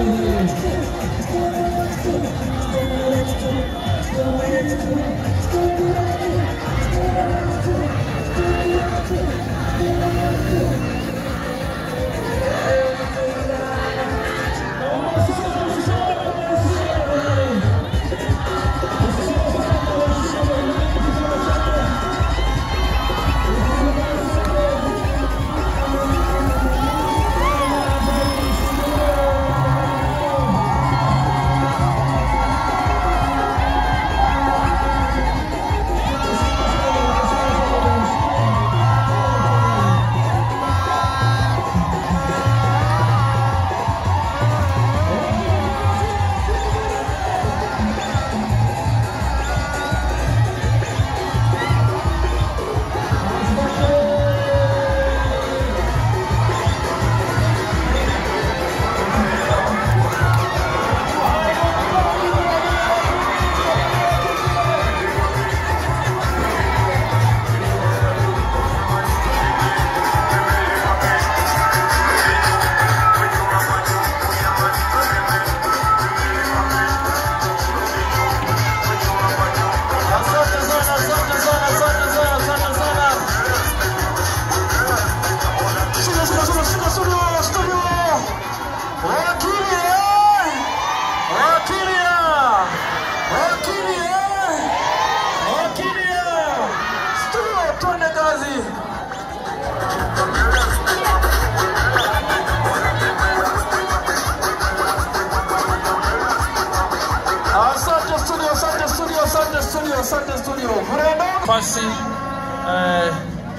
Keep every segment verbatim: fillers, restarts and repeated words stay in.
Fasi eh,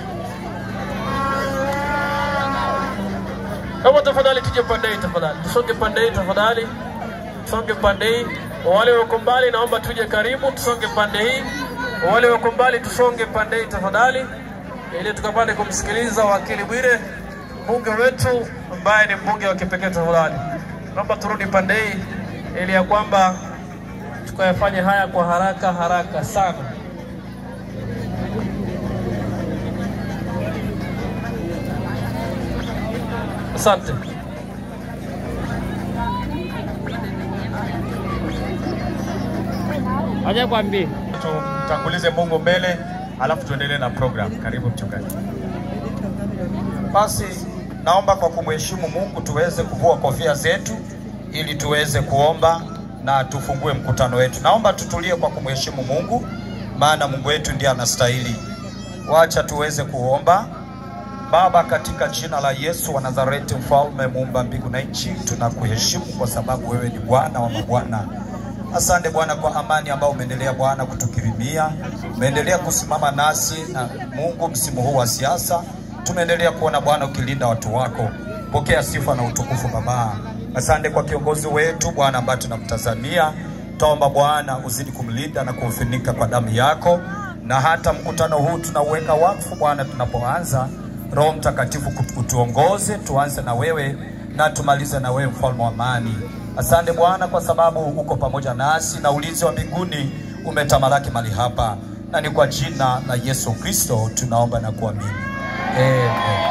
kama tafadhali tuje pande hii tafadhali, tusonge pande hii tafadhali, tusonge pande hii. Wale wako mbali naomba tuje karibu, tusonge pande hii. Wale wako mbali tusonge pande hii tafadhali, ili tukapate kumsikiliza wakili Bwire, mbunge wetu ambaye ni mbunge wa kipekee tafadhali. Naomba turudi pande hii ili ya kwamba tukayafanye haya kwa haraka haraka sana. Asante. Aje kwambi. Tutangulize Mungu mbele, alafu tuendelee na program. Karibu mchungaji. Basi naomba kwa kumheshimu Mungu tuweze kuvua kofia zetu ili tuweze kuomba na tufungue mkutano wetu. Naomba tutulie kwa kumheshimu Mungu, maana Mungu wetu ndiye anastahili. Wacha tuweze kuomba. Baba, katika jina la Yesu wa Nazareti, mfalme muumba mbingu na nchi, tunakuheshimu kwa sababu wewe ni Bwana wa mabwana. Asante Bwana kwa amani ambayo umeendelea Bwana kutukirimia. Umeendelea kusimama nasi na Mungu msimu huu wa siasa. Tumeendelea kuona Bwana ukilinda watu wako. Pokea sifa na utukufu Baba. Asante kwa kiongozi wetu Bwana ambaye tunamtazamia. Tuomba Bwana uzidi kumlinda na kumfunika kwa damu yako. Na hata mkutano huu tunauweka wakfu Bwana tunapoanza. Roho Mtakatifu kutuongoze, tuanze na wewe na tumalize na wewe mfalme wa amani. Asante Bwana kwa sababu uko pamoja nasi na ulinzi wa mbinguni umetamalaki mali hapa. Na ni kwa jina la Yesu Kristo tunaomba na kuamini. Amen.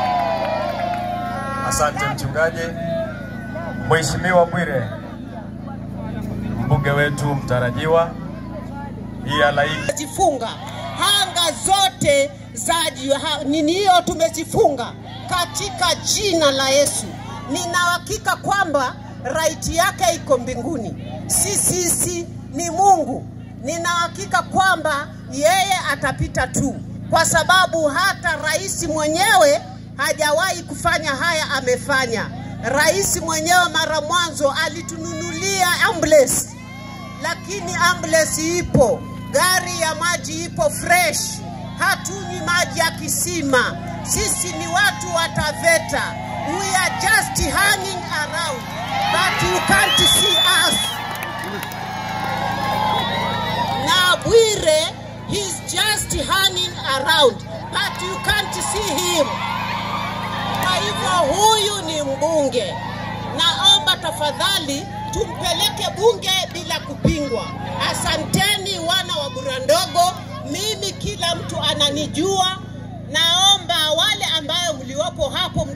Asante mchungaji. Mheshimiwa Bwire, mbunge wetu mtarajiwa, hii alaika jifunga hanga zote za nini hiyo tumezifunga katika jina la Yesu. Nina hakika kwamba right yake iko mbinguni. Sisi sisi ni Mungu. Nina hakika kwamba yeye atapita tu, kwa sababu hata rais mwenyewe hajawahi kufanya haya amefanya. Rais mwenyewe mara mwanzo alitununulia ambulance, lakini ambulance ipo, gari ya maji ipo fresh. Hatunywi maji ya kisima. Sisi ni watu wa Taveta. We are just hanging around, but you can't see us. Now Bwire, he's just hanging around, but you can't see him. Kwa hivyo huyu ni mbunge. Naomba tafadhali tumpeleke bunge bila kupingwa. Asanteni wana wa Burandogo. Mimi kila mtu ananijua. Naomba wale ambao mliopo hapo